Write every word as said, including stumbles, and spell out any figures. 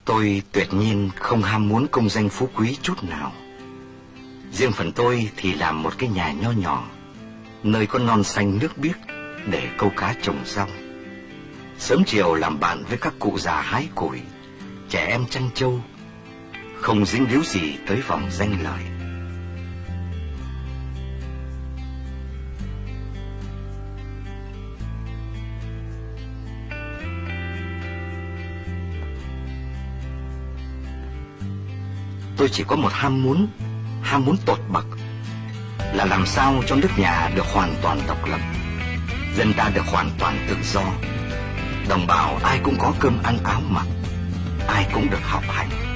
Tôi tuyệt nhiên không ham muốn công danh phú quý chút nào. Riêng phần tôi thì làm một cái nhà nho nhỏ, nơi có non xanh nước biếc để câu cá trồng rau. Sớm chiều làm bạn với các cụ già hái củi, trẻ em chăn trâu, không dính líu gì tới vòng danh lợi. Tôi chỉ có một ham muốn, ham muốn tột bậc, là làm sao cho nước nhà được hoàn toàn độc lập, dân ta được hoàn toàn tự do, đồng bào ai cũng có cơm ăn áo mặc, ai cũng được học hành.